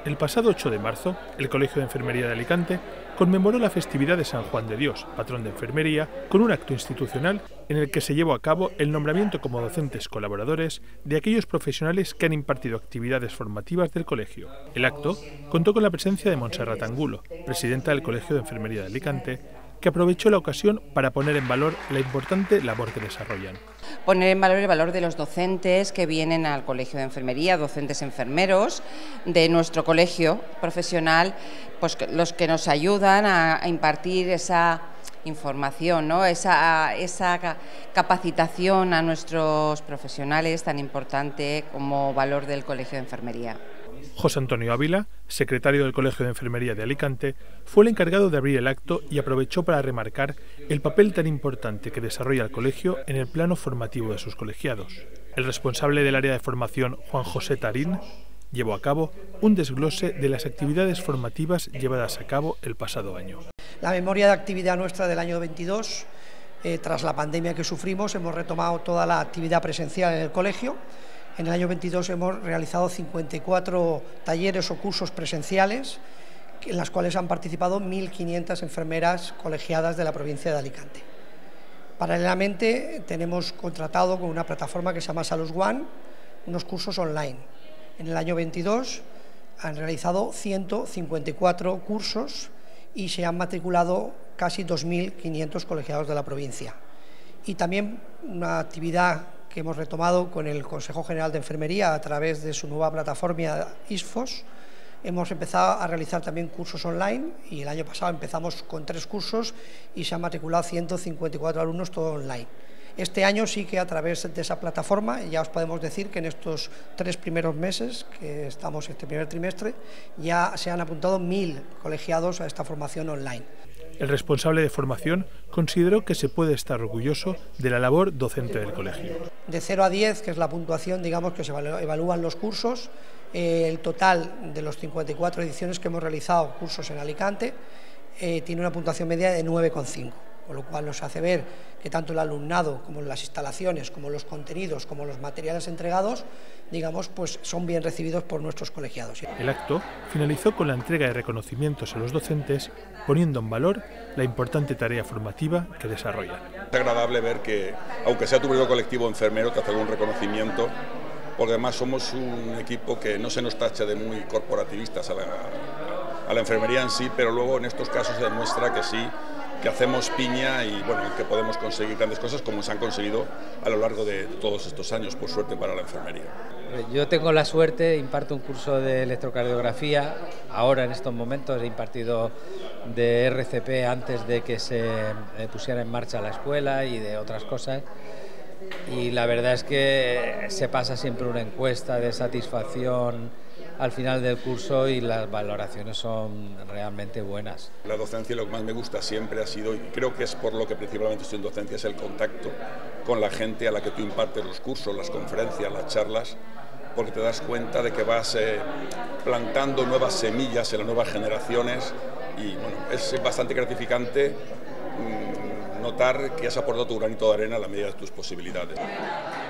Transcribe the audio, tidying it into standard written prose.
El pasado 8 de marzo, el Colegio de Enfermería de Alicante conmemoró la festividad de San Juan de Dios, patrón de enfermería, con un acto institucional en el que se llevó a cabo el nombramiento como docentes colaboradores de aquellos profesionales que han impartido actividades formativas del colegio. El acto contó con la presencia de Montserrat Angulo, presidenta del Colegio de Enfermería de Alicante, que aprovechó la ocasión para poner en valor la importante labor que desarrollan. Poner en valor el valor de los docentes que vienen al Colegio de Enfermería, docentes enfermeros de nuestro colegio profesional, pues los que nos ayudan a impartir esa información, ¿no? esa capacitación a nuestros profesionales tan importante como valor del Colegio de Enfermería. José Antonio Ávila, secretario del Colegio de Enfermería de Alicante, fue el encargado de abrir el acto y aprovechó para remarcar el papel tan importante que desarrolla el colegio en el plano formativo de sus colegiados. El responsable del área de formación, Juan José Tarín, llevó a cabo un desglose de las actividades formativas llevadas a cabo el pasado año. La memoria de actividad nuestra del año 22, tras la pandemia que sufrimos, hemos retomado toda la actividad presencial en el colegio. En el año 22 hemos realizado 54 talleres o cursos presenciales, en las cuales han participado 1.500 enfermeras colegiadas de la provincia de Alicante. Paralelamente tenemos contratado con una plataforma que se llama Salus One unos cursos online. En el año 22 han realizado 154 cursos y se han matriculado casi 2.500 colegiados de la provincia. Y también una actividad que hemos retomado con el Consejo General de Enfermería a través de su nueva plataforma ISFOS. Hemos empezado a realizar también cursos online y el año pasado empezamos con 3 cursos y se han matriculado 154 alumnos todo online. Este año sí que a través de esa plataforma ya os podemos decir que en estos 3 primeros meses, que estamos este primer trimestre, ya se han apuntado 1.000 colegiados a esta formación online. El responsable de formación consideró que se puede estar orgulloso de la labor docente del colegio. De 0 a 10, que es la puntuación, digamos, que se evalúan los cursos, el total de los 54 ediciones que hemos realizado cursos en Alicante tiene una puntuación media de 9,5, con lo cual nos hace ver que tanto el alumnado como las instalaciones, como los contenidos, como los materiales entregados, digamos, pues son bien recibidos por nuestros colegiados. El acto finalizó con la entrega de reconocimientos a los docentes, poniendo en valor la importante tarea formativa que desarrollan. Es agradable ver que, aunque sea tu propio colectivo enfermero, te hace algún reconocimiento, porque además somos un equipo que no se nos tacha de muy corporativistas a la enfermería en sí, pero luego en estos casos se demuestra que sí, que hacemos piña y bueno, que podemos conseguir grandes cosas como se han conseguido a lo largo de todos estos años, por suerte para la enfermería. Yo tengo la suerte, imparto un curso de electrocardiografía, ahora en estos momentos he impartido de RCP antes de que se pusiera en marcha la escuela y de otras cosas, y la verdad es que se pasa siempre una encuesta de satisfacción al final del curso y las valoraciones son realmente buenas. La docencia lo que más me gusta siempre ha sido, y creo que es por lo que principalmente estoy en docencia, es el contacto con la gente a la que tú impartes los cursos, las conferencias, las charlas, porque te das cuenta de que vas plantando nuevas semillas en las nuevas generaciones y bueno, es bastante gratificante notar que has aportado tu granito de arena a la medida de tus posibilidades.